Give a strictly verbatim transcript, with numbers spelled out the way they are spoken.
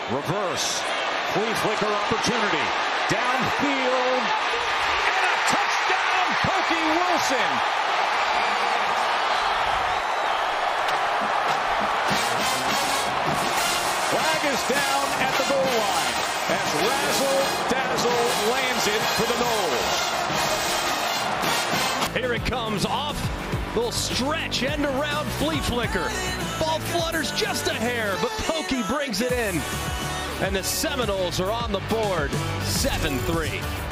Reverse. Flea-Flicker opportunity. Downfield. And a touchdown, Pokey Wilson. Flag is down at the goal line as Razzle Dazzle lands it for the Noles. Here it comes off. Little stretch end around Flea-Flicker. Ball flutters just a hair, but Pokey brings it in. And the Seminoles are on the board, seven three.